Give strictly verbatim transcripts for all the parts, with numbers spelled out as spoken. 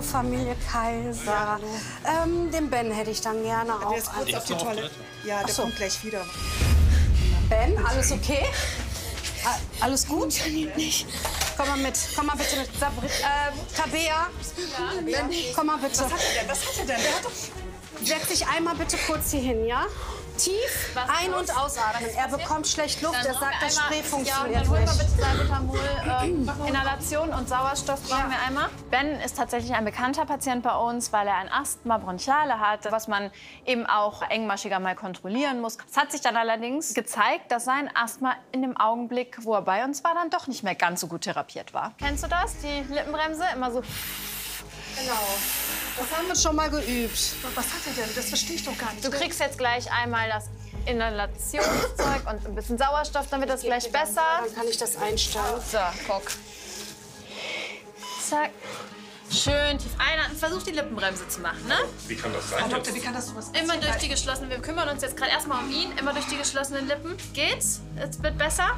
Familie Kaiser. Ja, ähm, den Ben hätte ich dann gerne auch. Der ist kurz auf die Toilette. Ja, der so. kommt gleich wieder. Ben, alles okay? A alles gut? Nicht. Komm mal mit. Komm mal bitte mit. Sabri äh, Tabea. Ben, komm mal bitte. Was hat er denn? Was hat er denn? Der hat doch... Setz dich einmal bitte kurz hier hin, ja? Tief Was ein- los? und ausatmen. Er bekommt schlecht Luft. Er sagt, das Spray Ja, funktioniert dann holen wir nicht. bitte Salbutamol, äh, Inhalation und Sauerstoff brauchen wir einmal. Ben ist tatsächlich ein bekannter Patient bei uns, weil er ein Asthma bronchiale hat, was man eben auch engmaschiger mal kontrollieren muss. Es hat sich dann allerdings gezeigt, dass sein Asthma in dem Augenblick, wo er bei uns war, dann doch nicht mehr ganz so gut therapiert war. Kennst du das? Die Lippenbremse? Immer so... Genau. Das haben wir schon mal geübt. Was hat er denn? Das verstehe ich doch gar nicht. Du kriegst jetzt gleich einmal das Inhalationszeug und ein bisschen Sauerstoff, dann wird das gleich besser. Dann kann ich das einstellen. So, guck. Zack. Schön tief einatmen. Versuch die Lippenbremse zu machen, ne? Wie kann das sein? Frau Doktor, wie kann das sowas Immer durch die geschlossenen. Wir kümmern uns jetzt gerade erstmal um ihn. Immer durch die geschlossenen Lippen. Geht's? Es wird besser?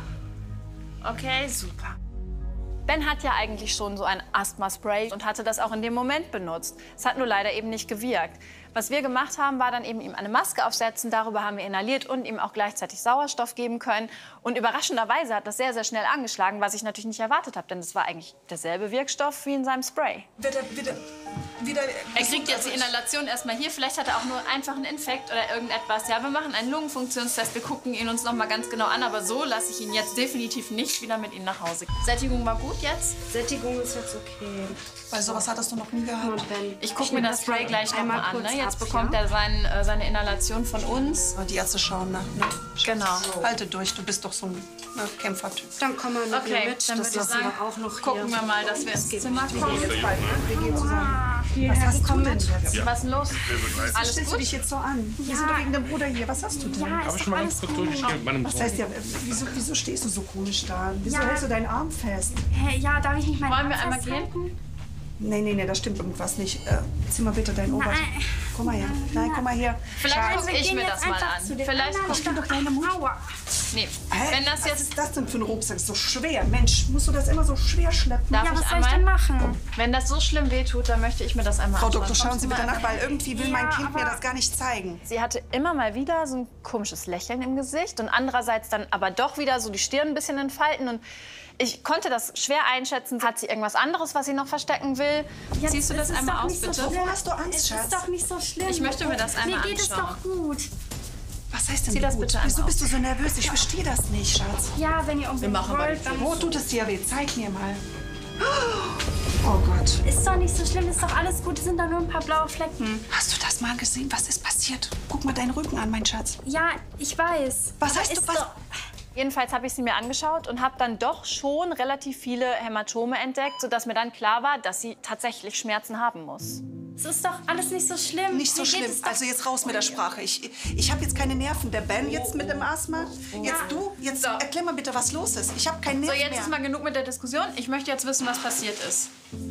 Okay, super. Ben hat ja eigentlich schon so ein Asthma-Spray und hatte das auch in dem Moment benutzt. Es hat nur leider eben nicht gewirkt. Was wir gemacht haben, war dann eben ihm eine Maske aufsetzen. Darüber haben wir inhaliert und ihm auch gleichzeitig Sauerstoff geben können. Und überraschenderweise hat das sehr, sehr schnell angeschlagen, was ich natürlich nicht erwartet habe. Denn es war eigentlich derselbe Wirkstoff wie in seinem Spray. Wird er wieder... wieder Er kriegt jetzt die Inhalation erstmal hier. Vielleicht hat er auch nur einfach einen Infekt oder irgendetwas. Ja, wir machen einen Lungenfunktionstest. Wir gucken ihn uns noch mal ganz genau an. Aber so lasse ich ihn jetzt definitiv nicht wieder mit ihm nach Hause. Sättigung war gut jetzt? Sättigung ist jetzt okay. Weil sowas hattest du noch nie gehabt. Ben, Ich gucke mir das Spray gleich noch mal an. kurz Ne? Jetzt ab, bekommt ja? er sein, äh, seine Inhalation von uns. Die Ärzte schauen nach. Ne? Genau. Halte durch, du bist doch so ein ne, Kämpfertyp. Dann komm mal mit Okay, mir mit. dann Das würde ich lassen sagen, wir auch noch hier. gucken wir mal, dass wir ins Zimmer kommen. Jetzt bald, ne? Wir gehen zusammen. Hierher, Was hast komm du denn mit. jetzt? Was ist denn los? Alles Stellst du gut? dich jetzt so an? Wir sind doch wegen dem Bruder hier. Was hast du denn? Habe ich schon mal ganz kurz durchgeschrieben mit meinem Was Sohn. heißt ja, wieso, wieso stehst du so komisch da? Wieso Ja. hältst du deinen Arm fest? Hä, ja, darf ich nicht meinen Wollen wir Arm einmal gehen? festhalten? Nee, nee, nee, da stimmt irgendwas nicht. Äh, zieh mal bitte dein Ober. Nein. Komm mal her. Nein, komm mal her. Vielleicht Also, gucke wir ich gehen mir jetzt das mal einfach an. zu den Vielleicht anderen. guck Stimmt doch deine Mutter. Aua. Nee. Hä? Wenn das Was jetzt, ist das denn für ein Rucksack? So schwer. Mensch, musst du das immer so schwer schleppen? darf Ja, ich was soll einmal? ich denn machen? Wenn das so schlimm wehtut, dann möchte ich mir das einmal Frau anschauen. Doktor, schauen Kommst Sie du bitte mal nach, weil irgendwie will Ja, mein Kind mir aber- das gar nicht zeigen. Sie hatte immer mal wieder so ein komisches Lächeln im Gesicht und andererseits dann aber doch wieder so die Stirn ein bisschen in Falten. Und ich konnte das schwer einschätzen. Hat sie irgendwas anderes, was sie noch verstecken will? Jetzt Ziehst du das ist es einmal doch aus, nicht so bitte? schlimm. Wovor hast du Angst, Es Schatz? ist doch nicht so schlimm. Ich möchte mir das einmal Mir geht es anschauen. doch gut. Was heißt denn Zieh das gut? bitte einmal Wieso aus. bist du so nervös? Ich verstehe das nicht, Schatz. Ja, wenn ihr unbedingt machen wollt, dann... Wo tut es dir weh? Zeig mir mal. Oh Gott. Ist doch nicht so schlimm, ist doch alles gut. Es sind doch nur ein paar blaue Flecken. Hast du das mal gesehen? Was ist passiert? Guck mal deinen Rücken an, mein Schatz. Ja, ich weiß. Was Aber heißt du? ist Was? doch- Jedenfalls habe ich sie mir angeschaut und habe dann doch schon relativ viele Hämatome entdeckt, sodass mir dann klar war, dass sie tatsächlich Schmerzen haben muss. Es ist doch alles nicht so schlimm. Nicht so Mir geht schlimm. es doch- Also jetzt raus mit der Sprache. Ich, ich habe jetzt keine Nerven. Der Ben jetzt mit dem Asthma. Jetzt du. Jetzt erklär mal bitte, was los ist. Ich habe keinen So, Nerv jetzt mehr. ist mal genug mit der Diskussion. Ich möchte jetzt wissen, was passiert ist.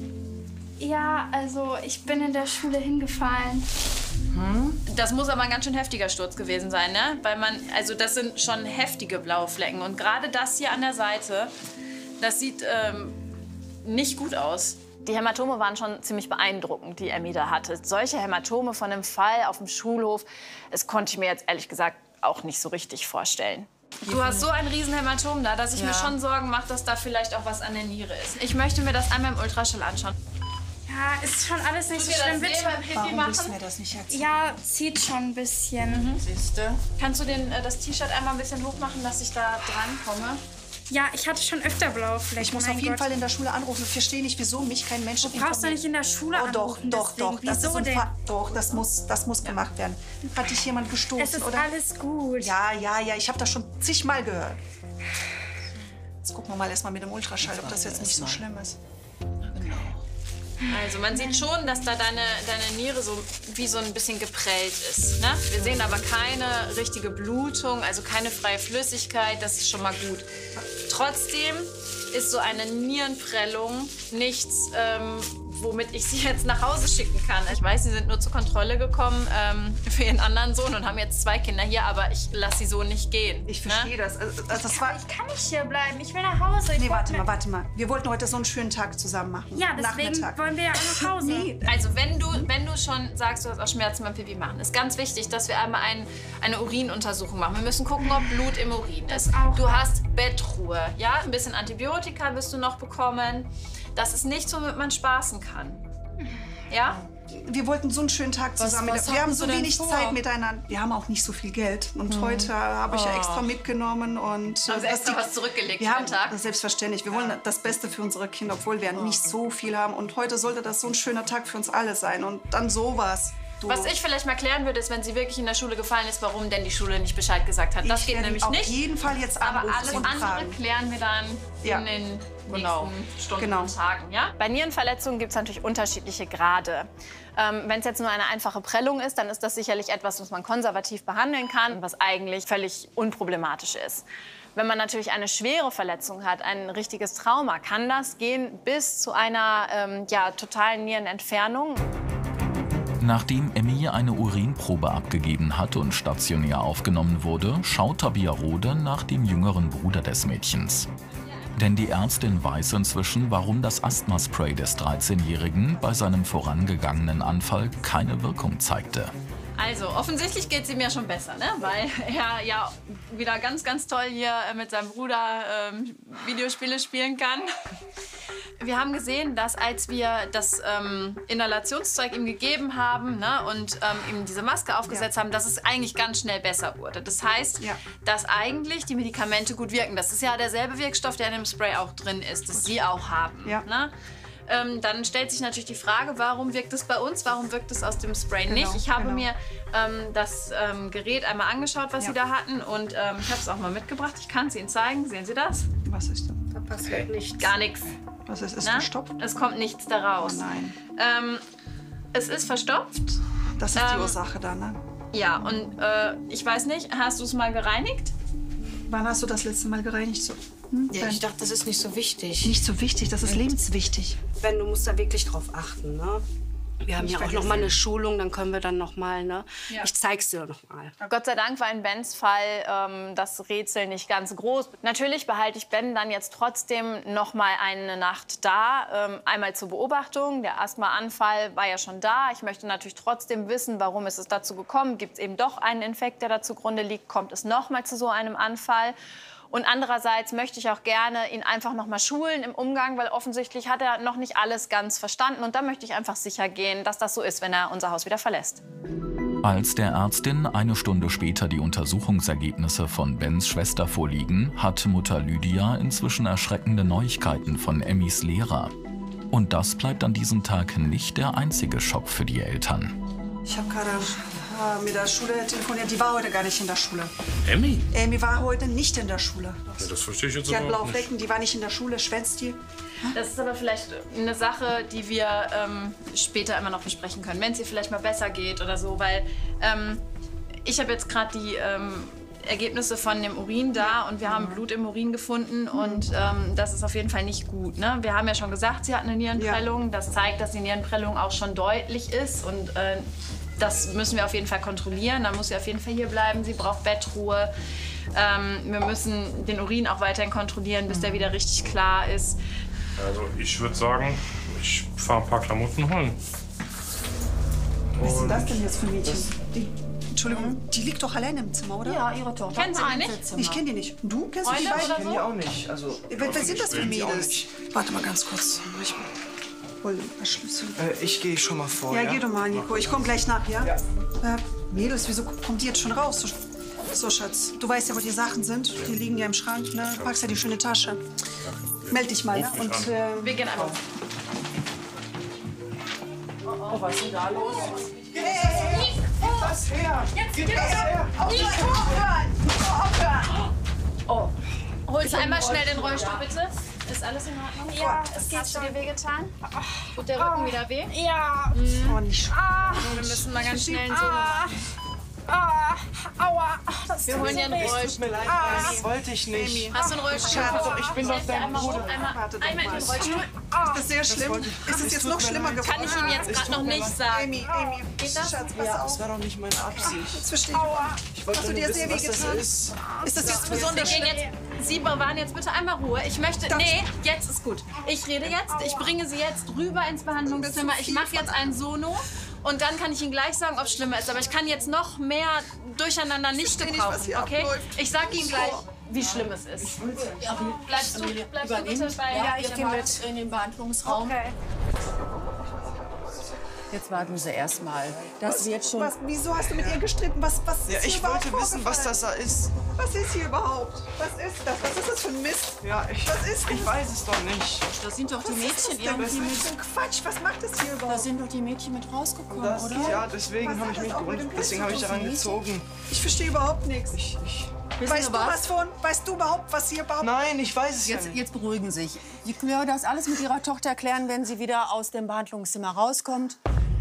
Ja, also ich bin in der Schule hingefallen. Das muss aber ein ganz schön heftiger Sturz gewesen sein, ne? Weil man, also das sind schon heftige blaue Flecken. Und gerade das hier an der Seite, das sieht ähm, nicht gut aus. Die Hämatome waren schon ziemlich beeindruckend, die Emmy da hatte. Solche Hämatome von einem Fall auf dem Schulhof, das konnte ich mir jetzt ehrlich gesagt auch nicht so richtig vorstellen. Du hast so ein riesen Hämatom da, dass ich mir schon Sorgen mache, dass da vielleicht auch was an der Niere ist. Ich möchte mir das einmal im Ultraschall anschauen. Ja, ist schon alles nicht so Tut dir schlimm. das weh Bitte. beim Pipi Warum willst du machen? mir das nicht erzählen? Ja, zieht schon ein bisschen. Siehste. Kannst du den, äh, das T-Shirt einmal ein bisschen hoch machen, dass ich da dran komme? Ja, ich hatte schon öfter blaue Flecken. Ich muss mein auf jeden Gott. Fall in der Schule anrufen. Ich verstehe nicht, wieso mich kein Mensch informiert. Brauchst du nicht in der Schule Oh doch, anrufen, doch, deswegen. doch. Das Wieso ist ein denn? Fa Doch, das muss, das muss gemacht werden. Hat dich jemand gestoßen, Es ist oder? alles gut. Ja, ja, ja. Ich habe das schon zigmal gehört. Jetzt gucken wir mal erstmal mit dem Ultraschall, ob das jetzt nicht so schlimm ist. Also man sieht schon, dass da deine, deine Niere so wie so ein bisschen geprellt ist. Ne? Wir sehen aber keine richtige Blutung, also keine freie Flüssigkeit. Das ist schon mal gut. Trotzdem ist so eine Nierenprellung nichts, ähm, womit ich sie jetzt nach Hause schicken kann. Ich weiß, sie sind nur zur Kontrolle gekommen ähm, für ihren anderen Sohn und haben jetzt zwei Kinder hier, aber ich lasse sie so nicht gehen. Ich verstehe ne? das. Also, das war Ich kann nicht hier bleiben. Ich will nach Hause. Ich nee, warte wollte- mal, warte mal. Wir wollten heute so einen schönen Tag zusammen machen. Ja, deswegen Nachmittag. wollen wir ja nach Hause. Nee, Also wenn du, wenn du schon sagst, du hast auch Schmerzen beim Pipi machen, ist ganz wichtig, dass wir einmal ein, eine Urinuntersuchung machen. Wir müssen gucken, ob Blut im Urin ist. auch. Du hast Bettruhe, ja? Ein bisschen Antibiotika wirst du noch bekommen. Das ist nichts, womit man spaßen kann. Ja? wir wollten so einen schönen Tag zusammen. was wir hatten haben Sie so denn wenig vor? Zeit miteinander. Wir haben auch nicht so viel Geld. Und heute habe ich ja extra mitgenommen. Und, Haben Sie extra was zurückgelegt wir für haben, den Tag? das selbstverständlich. Wir wollen das Beste für unsere Kinder, obwohl wir nicht so viel haben. Und heute sollte das so ein schöner Tag für uns alle sein. Und dann sowas. Du, Was ich vielleicht mal klären würde, ist, wenn sie wirklich in der Schule gefallen ist, warum denn die Schule nicht Bescheid gesagt hat. Das ich geht werde nämlich auf nicht. jeden Fall jetzt Aber anrufen alles und andere fragen. klären wir dann Ja. in den Genau. nächsten Stunden Genau. und Tagen. Ja? Bei Nierenverletzungen gibt es natürlich unterschiedliche Grade. Ähm, Wenn es jetzt nur eine einfache Prellung ist, dann ist das sicherlich etwas, was man konservativ behandeln kann und was eigentlich völlig unproblematisch ist. Wenn man natürlich eine schwere Verletzung hat, ein richtiges Trauma, kann das gehen bis zu einer ähm, ja, totalen Nierenentfernung. Nachdem Emmy eine Urinprobe abgegeben hat und stationär aufgenommen wurde, schaut Tabia Rode nach dem jüngeren Bruder des Mädchens. Denn die Ärztin weiß inzwischen, warum das Asthmaspray des dreizehnjährigen bei seinem vorangegangenen Anfall keine Wirkung zeigte. Also, offensichtlich geht es ihm ja schon besser, ne? Weil er ja wieder ganz, ganz toll hier äh, mit seinem Bruder ähm, Videospiele spielen kann. Wir haben gesehen, dass als wir das ähm, Inhalationszeug ihm gegeben haben, ne, und ähm, ihm diese Maske aufgesetzt Ja. haben, dass es eigentlich ganz schnell besser wurde. Das heißt, Ja. dass eigentlich die Medikamente gut wirken. Das ist ja derselbe Wirkstoff, der in dem Spray auch drin ist, das Sie auch haben. Ja. Ne? Ähm, dann stellt sich natürlich die Frage, warum wirkt es bei uns, warum wirkt es aus dem Spray Genau, nicht? Ich habe genau. mir ähm, das ähm, Gerät einmal angeschaut, was Ja. Sie da hatten, und ähm, ich habe es auch mal mitgebracht. Ich kann es Ihnen zeigen. Sehen Sie das? Was ist das? Da passiert nichts. Gar nichts. Was ist, ist Ne? verstopft? Es kommt nichts daraus. Oh nein. Ähm, es ist verstopft. Das ist die Ähm, Ursache dann, ne? Ja, und äh, ich weiß nicht, hast du es mal gereinigt? Wann hast du das letzte Mal gereinigt? So, hm? Ja, ich dachte, das ist nicht so wichtig. Nicht so wichtig, das ist lebenswichtig. Wenn, du musst da wirklich drauf achten, ne? Wir haben Nicht ja auch vergessen. noch mal eine Schulung, dann können wir dann noch mal, ne? Ja. Ich zeig's dir noch mal. Gott sei Dank war in Bens Fall ähm, das Rätsel nicht ganz groß. Natürlich behalte ich Ben dann jetzt trotzdem noch mal eine Nacht da. Ähm, einmal zur Beobachtung. Der Asthmaanfall war ja schon da. Ich möchte natürlich trotzdem wissen, warum ist es dazu gekommen. Gibt es eben doch einen Infekt, der da zugrunde liegt? Kommt es noch mal zu so einem Anfall? Und andererseits möchte ich auch gerne ihn einfach noch mal schulen im Umgang, weil offensichtlich hat er noch nicht alles ganz verstanden. Und da möchte ich einfach sicher gehen, dass das so ist, wenn er unser Haus wieder verlässt. Als der Ärztin eine Stunde später die Untersuchungsergebnisse von Bens Schwester vorliegen, hat Mutter Lydia inzwischen erschreckende Neuigkeiten von Emmys Lehrer. Und das bleibt an diesem Tag nicht der einzige Schock für die Eltern. Ich habe gerade äh, mit der Schule telefoniert. Die war heute gar nicht in der Schule. Emmy? Amy war heute nicht in der Schule. Ja, das verstehe ich jetzt Die hat überhaupt blaue nicht. Flecken, die war nicht in der Schule. Schwänzt die? Das ist aber vielleicht eine Sache, die wir ähm, später immer noch besprechen können, wenn es ihr vielleicht mal besser geht oder so, weil ähm, ich habe jetzt gerade die ähm, Ergebnisse von dem Urin da und wir haben Blut im Urin gefunden und ähm, das ist auf jeden Fall nicht gut. Ne? Wir haben ja schon gesagt, sie hat eine Nierenprellung. Das zeigt, dass die Nierenprellung auch schon deutlich ist und äh, das müssen wir auf jeden Fall kontrollieren. Dann muss sie auf jeden Fall hier bleiben. Sie braucht Bettruhe. Ähm, wir müssen den Urin auch weiterhin kontrollieren, bis der wieder richtig klar ist. Also ich würde sagen, ich fahre ein paar Klamotten holen. Was ist denn das denn jetzt für ein Mädchen? Die, Entschuldigung, die liegt doch alleine im Zimmer, oder? Ja, ihre Tochter. Kennen Sie die nicht? Ich kenne die nicht. Du kennst die Freunde beiden? oder so? Die auch nicht. Also, Wer, wer sind das für die auch Mädels? nicht. Warte mal ganz kurz. Ich hol den Schlüssel. Äh, ich gehe schon mal vor. Ja, Ja, geh doch mal, Nico. Ich komme gleich nach, ja? Ja. Äh, Mädels, wieso kommt die jetzt schon raus? So, so, Schatz, du weißt ja, wo die Sachen sind. Die liegen ja im Schrank, ne? Du packst ja die schöne Tasche. Meld dich mal, ne? Und, äh, Wir gehen einmal. Was her? Gib das her! Holst einmal schnell den Rollstuhl, bitte. Ist alles in Ordnung? Ja, es geht Hast du schon. dir wehgetan? Tut der Rücken wieder weh? Ja. oh, nicht. Wir müssen mal ganz schnell einen Sono Ah. machen. Ah. Aua. Das Wir tut holen dir einen so weh. Tut Rollstuhl. mir leid, das wollte ich nicht. Hast du einen Rollstuhl? Schatz, ich bin doch dein einmal Bruder. hoch, einmal, Warte doch einmal in mal. den Rollstuhl. Das ist sehr schlimm. Ist es jetzt noch schlimmer geworden? Kann ich Ihnen jetzt gerade noch nicht sagen. Amy, Amy, Geht das? Schatz, pass Ja, auf. das war doch nicht meine Absicht. Das verstehe ich. Ich wollte Hast du nur dir wissen, sehr was das wehgetan? ist. Ist das jetzt Wir besonders gehen schlimm? jetzt, Sie bewahren jetzt bitte einmal Ruhe. Ich möchte, nee, jetzt ist gut. Ich rede jetzt, ich bringe Sie jetzt rüber ins Behandlungszimmer. Ich mache jetzt ein Sono und dann kann ich Ihnen gleich sagen, ob es schlimmer ist. Aber ich kann jetzt noch mehr Durcheinander nicht verstehe nicht, was gebrauchen, hier okay? abläuft. Ich sag Ihnen gleich, wie schlimm es ist. Bleibst du, bleibst du bitte bei... Ja, ich gehe mit. In den Behandlungsraum. Okay. Jetzt warten Sie erst mal. Das wird schon. Was, wieso hast du mit ihr gestritten? Was, was ist Ja, hier ich überhaupt wollte wissen, was das vorgefallen? da ist. Was ist hier überhaupt? Was ist das? Was ist das für ein Mist? Ja, ich, Was ist das? ich weiß es doch nicht. Das sind doch die Was ist das Mädchen denn? Was irgendwie ist mit. für ein Quatsch? Was macht das hier Da überhaupt? sind doch die Mädchen mit rausgekommen, Das, oder? ja, deswegen Was habe hat ich das mich auch mit gewundert. dem Deswegen habe ich daran Pilz zu tun? gezogen. Ich verstehe überhaupt nichts. Ich, ich, Wissen Weißt Sie du was von? Weißt du überhaupt, was hier überhaupt... nein, ich weiß es ja Jetzt, nicht. jetzt beruhigen Sie sich. Sie können das alles mit Ihrer Tochter klären, wenn sie wieder aus dem Behandlungszimmer rauskommt.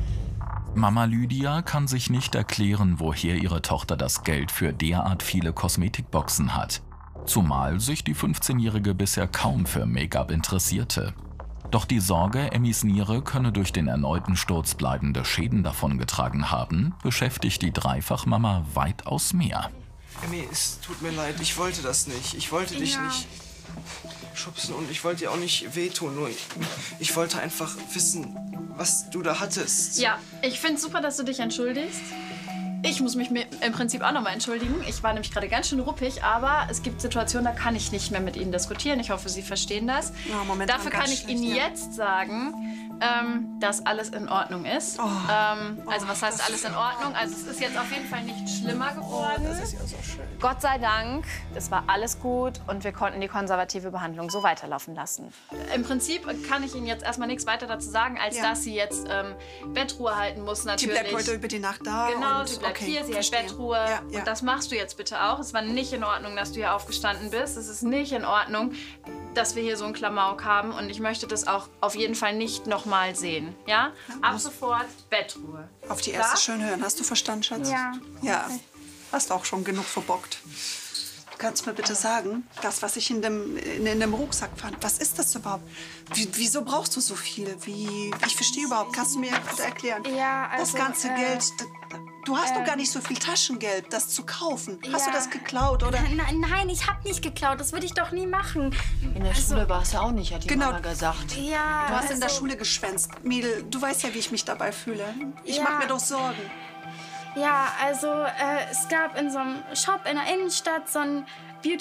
Mama Lydia kann sich nicht erklären, woher ihre Tochter das Geld für derart viele Kosmetikboxen hat. Zumal sich die fünfzehnjährige bisher kaum für Make-up interessierte. Doch die Sorge, Emmys Niere könne durch den erneuten Sturz bleibende Schäden davongetragen haben, beschäftigt die Dreifachmama weitaus mehr. Emmy, es tut mir leid, ich wollte das nicht. Ich wollte dich Ja. nicht schubsen und ich wollte dir auch nicht wehtun. Nur ich, ich wollte einfach wissen, was du da hattest. Ja, ich finde es super, dass du dich entschuldigst. Ich muss mich mir im Prinzip auch noch mal entschuldigen. Ich war nämlich gerade ganz schön ruppig, aber es gibt Situationen, da kann ich nicht mehr mit Ihnen diskutieren. Ich hoffe, Sie verstehen das. Ja, momentan Dafür ganz kann ich schlecht, Ihnen ja. jetzt sagen, ähm, dass alles in Ordnung ist. Oh. Ähm, also was heißt alles in Ordnung? Also es ist jetzt auf jeden Fall nicht schlimmer geworden. Das ist ja so schön. Gott sei Dank, es war alles gut und wir konnten die konservative Behandlung so weiterlaufen lassen. Im Prinzip kann ich Ihnen jetzt erstmal nichts weiter dazu sagen, als Ja. dass sie jetzt ähm, Bettruhe halten muss Die natürlich. bleibt heute über die Nacht da. Genau, und, sie bleibt okay, hier, sie hält verstehe. Bettruhe. Ja, ja. Und das machst du jetzt bitte auch. Es war nicht in Ordnung, dass du hier aufgestanden bist. Es ist nicht in Ordnung, dass wir hier so einen Klamauk haben. Und ich möchte das auch auf jeden Fall nicht nochmal sehen. Ja? Ab sofort Bettruhe. Auf die Klar? erste schön hören. Hast du verstanden, Schatz? Ja. Ja. Hast auch schon genug verbockt. Du kannst mir bitte sagen, das, was ich in dem, in, in dem Rucksack fand, was ist das überhaupt? Wie, wieso brauchst du so viel? Wie, ich verstehe überhaupt. Kannst du mir bitte erklären? Ja, Das also, ganze äh, Geld, d- du hast doch gar nicht so viel Taschengeld, das zu kaufen. Hast du Ja. das geklaut, oder? Nein, nein, ich hab nicht geklaut. Das würde ich doch nie machen. In der Schule warst du auch nicht, hat die Genau. Mama gesagt. Ja, Du hast in der also, Schule geschwänzt. Mädel, du weißt ja, wie ich mich dabei fühle. Ich Ja. mach mir doch Sorgen. Ja, also äh, es gab in so einem Shop in der Innenstadt so einen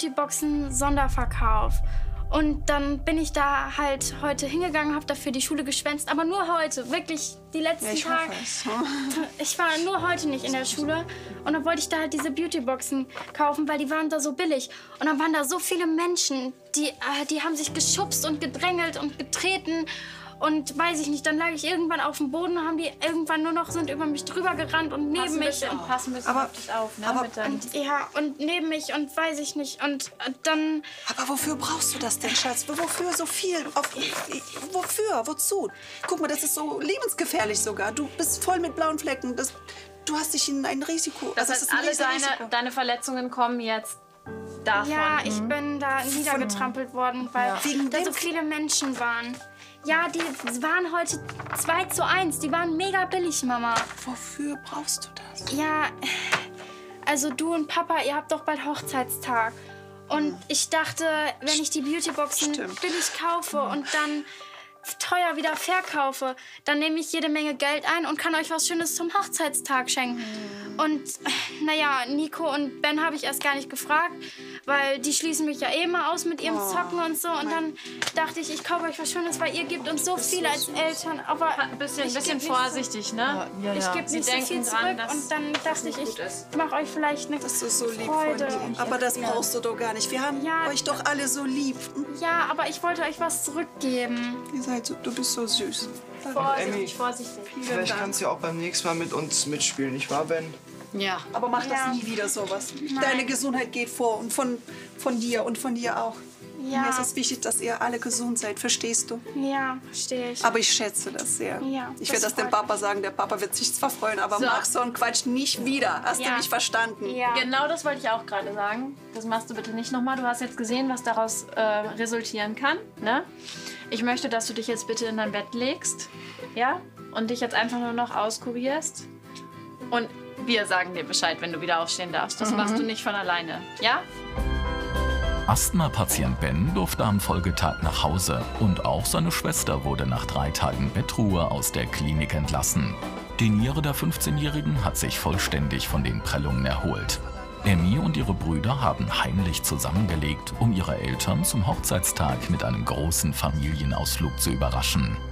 Beautyboxen-Sonderverkauf. Und dann bin ich da halt heute hingegangen, habe dafür die Schule geschwänzt. Aber nur heute, wirklich die letzten Ja, ich Tage. hoffe es. Ich war nur heute nicht in der Schule. Und dann wollte ich da halt diese Beautyboxen kaufen, weil die waren da so billig. Und dann waren da so viele Menschen, die, äh, die haben sich geschubst und gedrängelt und getreten. Und weiß ich nicht, dann lag ich irgendwann auf dem Boden und haben die irgendwann nur noch, sind über mich drüber gerannt und neben Pass ein mich. bisschen, Und, pass ein bisschen Aber- auf dich auf, ne? aber- mit deinem und, ja, und neben mich und weiß ich nicht. Und äh, dann, Aber wofür brauchst du das denn, Schatz? Wofür so viel? Auf, wofür? Wozu? Guck mal, das ist so lebensgefährlich sogar. Du bist voll mit blauen Flecken. Das, du hast dich in ein Risiko. Das also heißt, ist ein alle riesen deine, Risiko. deine Verletzungen kommen jetzt davon. ja, ich bin da niedergetrampelt worden, weil Wegen da dem- so viele Menschen waren. Ja, die waren heute zwei zu eins. Die waren mega billig, Mama. Wofür brauchst du das? Ja, also du und Papa, ihr habt doch bald Hochzeitstag. Und ich dachte, wenn ich die Beautyboxen Stimmt. billig kaufe und dann teuer wieder verkaufe, dann nehme ich jede Menge Geld ein und kann euch was Schönes zum Hochzeitstag schenken. Und naja, Nico und Ben habe ich erst gar nicht gefragt, weil die schließen mich ja eh immer aus mit ihrem Zocken und so. Und dann dachte ich, ich kaufe euch was Schönes, weil ihr gebt uns so viel als Eltern. Aber Ein bisschen, ich bisschen geb nicht vorsichtig, ne? Ja, Ich ja. gebe Sie nicht so denken viel dran, zurück dass und dann dachte ich, gut ich ist. mache euch vielleicht eine Das ist so lieb Freude. von dir. Aber das brauchst du doch gar nicht. Wir haben Ja. euch doch alle so lieb. Ja, aber ich wollte euch was zurückgeben. Ihr seid so, du bist so süß. Vorsichtig, Emmy. vorsichtig. Vielleicht kannst du ja auch beim nächsten Mal mit uns mitspielen, nicht wahr, Ben? Ja. Aber mach Ja. das nie wieder sowas. Deine Gesundheit geht vor und von, von dir und von dir auch. Ja. Mir ist es wichtig, dass ihr alle gesund seid, verstehst du? Ja, verstehe ich. Aber ich schätze das sehr. Ja, ich das werde das dem freut Papa sagen, der Papa wird sich zwar freuen, aber So. mach so einen Quatsch nicht wieder. Hast Ja. du mich verstanden? Ja. Genau das wollte ich auch gerade sagen. Das machst du bitte nicht nochmal. Du hast jetzt gesehen, was daraus äh, resultieren kann. Ne? Ich möchte, dass du dich jetzt bitte in dein Bett legst. Ja? Und dich jetzt einfach nur noch auskurierst. Und wir sagen dir Bescheid, wenn du wieder aufstehen darfst. Das Mhm. machst du nicht von alleine. Ja? Asthma-Patient Ben durfte am Folgetag nach Hause und auch seine Schwester wurde nach drei Tagen Bettruhe aus der Klinik entlassen. Die Niere der fünfzehnjährigen hat sich vollständig von den Prellungen erholt. Emmy und ihre Brüder haben heimlich zusammengelegt, um ihre Eltern zum Hochzeitstag mit einem großen Familienausflug zu überraschen.